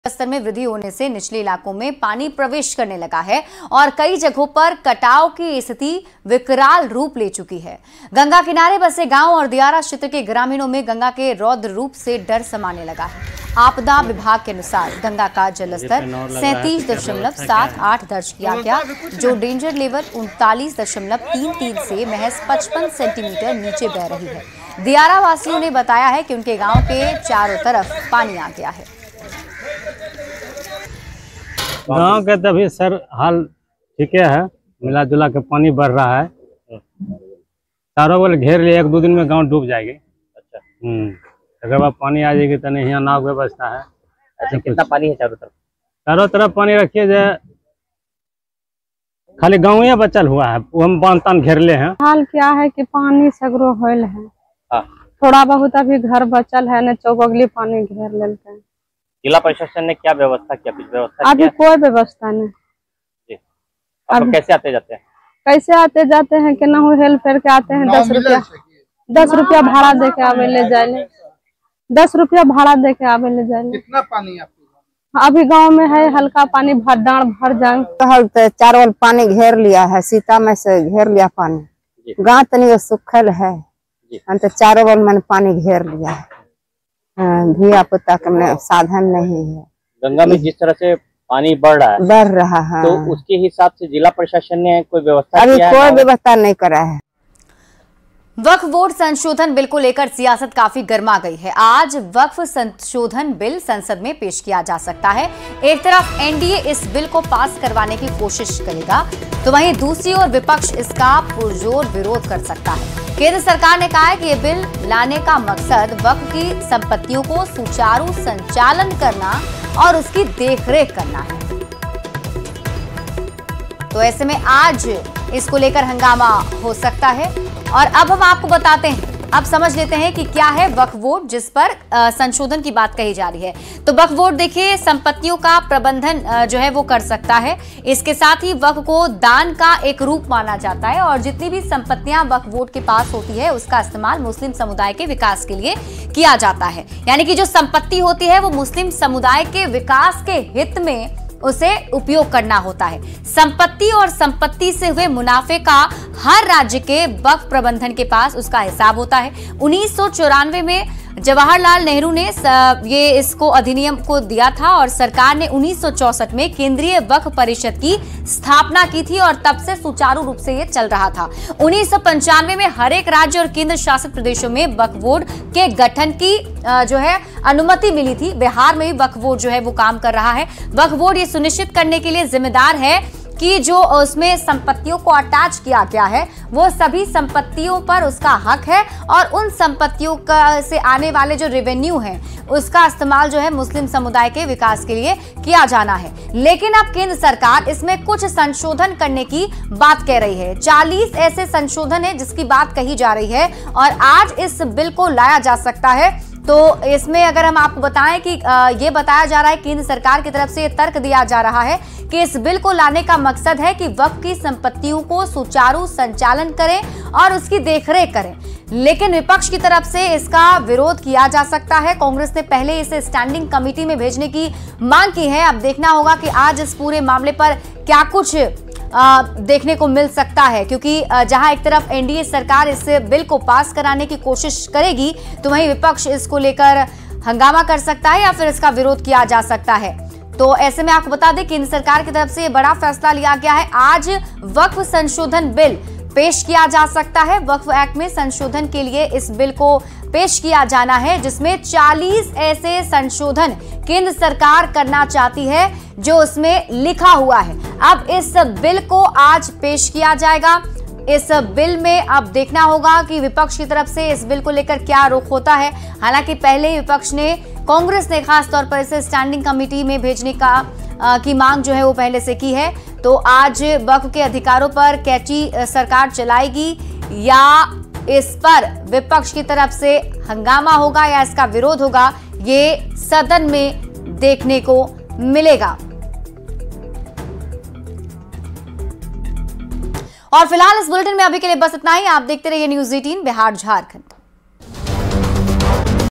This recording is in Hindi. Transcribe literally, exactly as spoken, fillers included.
स्तर में वृद्धि होने से निचले इलाकों में पानी प्रवेश करने लगा है और कई जगहों पर कटाव की स्थिति विकराल रूप ले चुकी है। गंगा किनारे बसे गांव और दियारा क्षेत्र के ग्रामीणों में गंगा के रौद्र रूप से डर समाने लगा है। आपदा विभाग के अनुसार गंगा का जलस्तर सैंतीस दशमलव सात आठ दर्ज किया गया, जो डेंजर लेवल उनतालीस दशमलव तीन तीन से महज पचपन सेंटीमीटर नीचे बह रही है। दियारा वासियों ने बताया है कि उनके गाँव के चारों तरफ पानी आ गया है। गांव के तभी सर हाल ठीक है, मिला जुला के पानी बढ़ रहा है, चारों बगल घेर लिए, एक दो दिन में गांव डूब जाएगी। अच्छा, हम्म अगर बाद पानी आ जाएगी तो नहीं, यहाँ नाव व्यवस्था है। अच्छा, कितना पानी है चारों तरफ? चारों तरफ पानी रखिए, जाए खाली गाँव ही बचल हुआ है, वो हम बांध तान घेर ले हैं। हाल क्या है कि पानी सगरो होल है, हाँ। थोड़ा बहुत अभी घर बचल है, न चौबगली पानी घेर लेते हैं। जिला प्रशासन ने क्या व्यवस्था किया? कुछ व्यवस्था अभी कोई व्यवस्था नहीं। जी, अब कैसे आते जाते हैं? कैसे आते जाते हैं कि ना हो हेल्प करके आते हैं, दस रुपया दस रुपया भाड़ा दे के आवे ले जाए, दस रुपया भाड़ा दे के आवे ले जाए। कितना पानी आपके अभी गांव में है हल्का पानी, भर डांड भर जाए। तो चारों ओर पानी घेर लिया है, सीता में से घेर लिया पानी, गाँव तनी सुखल है, तो चारों ओर मैंने पानी घेर लिया है। धिया पुता का साधन नहीं है। गंगा में जिस तरह से पानी बढ़ रहा है बढ़ रहा है, तो उसके हिसाब से जिला प्रशासन ने कोई व्यवस्था अभी किया कोई है? व्यवस्था नहीं करा है। वक्फ बोर्ड संशोधन बिल को लेकर सियासत काफी गर्मा गई है। आज वक्फ संशोधन बिल संसद में पेश किया जा सकता है। एक तरफ एनडीए इस बिल को पास करवाने की कोशिश करेगा, तो वहीं दूसरी ओर विपक्ष इसका पुरजोर विरोध कर सकता है। केंद्र सरकार ने कहा है कि ये बिल लाने का मकसद वक्फ की संपत्तियों को सुचारू संचालन करना और उसकी देखरेख करना है। तो ऐसे में आज इसको लेकर हंगामा हो सकता है। और अब हम आपको बताते हैं, अब समझ लेते हैं कि क्या है वक्फ बोर्ड, जिस पर संशोधन की बात कही जा रही है। तो वक्फ बोर्ड देखिए, संपत्तियों का प्रबंधन जो है वो कर सकता है। इसके साथ ही वक्फ को दान का एक रूप माना जाता है और जितनी भी संपत्तियां वक्फ बोर्ड के पास होती है उसका इस्तेमाल मुस्लिम समुदाय के विकास के लिए किया जाता है। यानी कि जो संपत्ति होती है वो मुस्लिम समुदाय के विकास के हित में उसे उपयोग करना होता है। संपत्ति और संपत्ति से हुए मुनाफे का हर राज्य के वक्फ प्रबंधन के पास उसका हिसाब होता है। उन्नीस सौ चौरानवे में जवाहरलाल नेहरू ने ये इसको अधिनियम को दिया था और सरकार ने उन्नीस सौ चौसठ में केंद्रीय वक्फ परिषद की स्थापना की थी और तब से सुचारू रूप से ये चल रहा था। उन्नीस सौ पंचानवे में हर एक राज्य और केंद्र शासित प्रदेशों में वक्फ बोर्ड के गठन की जो है अनुमति मिली थी। बिहार में भी वक्फ बोर्ड जो है वो काम कर रहा है। वक्फ बोर्ड ये सुनिश्चित करने के लिए जिम्मेदार है कि जो उसमें संपत्तियों को अटैच किया गया है वो सभी संपत्तियों पर उसका हक है और उन संपत्तियों का से आने वाले जो रेवेन्यू है उसका इस्तेमाल जो है मुस्लिम समुदाय के विकास के लिए किया जाना है। लेकिन अब केंद्र सरकार इसमें कुछ संशोधन करने की बात कह रही है। चालीस ऐसे संशोधन है जिसकी बात कही जा रही है और आज इस बिल को लाया जा सकता है। तो इसमें अगर हम आपको बताएं कि ये बताया जा रहा है, केंद्र सरकार की तरफ से ये तर्क दिया जा रहा है कि इस बिल को लाने का मकसद है कि वक्फ की संपत्तियों को सुचारू संचालन करें और उसकी देखरेख करें। लेकिन विपक्ष की तरफ से इसका विरोध किया जा सकता है। कांग्रेस ने पहले इसे स्टैंडिंग कमेटी में भेजने की मांग की है। अब देखना होगा कि आज इस पूरे मामले पर क्या कुछ आ, देखने को मिल सकता है, क्योंकि जहां एक तरफ एनडीए सरकार इस बिल को पास कराने की कोशिश करेगी तो वहीं विपक्ष इसको लेकर हंगामा कर सकता है या फिर इसका विरोध किया जा सकता है। तो ऐसे में आपको बता दें, केंद्र सरकार की तरफ से बड़ा फैसला लिया गया है। आज वक्फ संशोधन बिल पेश किया जा सकता है। वक्फ एक्ट में संशोधन के लिए इस बिल को पेश किया जाना है, जिसमें चालीस ऐसे संशोधन केंद्र सरकार करना चाहती है जो उसमें लिखा हुआ है। अब इस बिल को आज पेश किया जाएगा। इस बिल में अब देखना होगा कि विपक्ष की तरफ से इस बिल को लेकर क्या रुख होता है। हालांकि पहले विपक्ष ने, कांग्रेस ने खास तौर पर इसे स्टैंडिंग कमेटी में भेजने का आ, की मांग जो है वो पहले से की है। तो आज वक्फ के अधिकारों पर कैची सरकार चलाएगी या इस पर विपक्ष की तरफ से हंगामा होगा या इसका विरोध होगा, ये सदन में देखने को मिलेगा। और फिलहाल इस बुलेटिन में अभी के लिए बस इतना ही। आप देखते रहिए न्यूज़ अठारह बिहार झारखंड।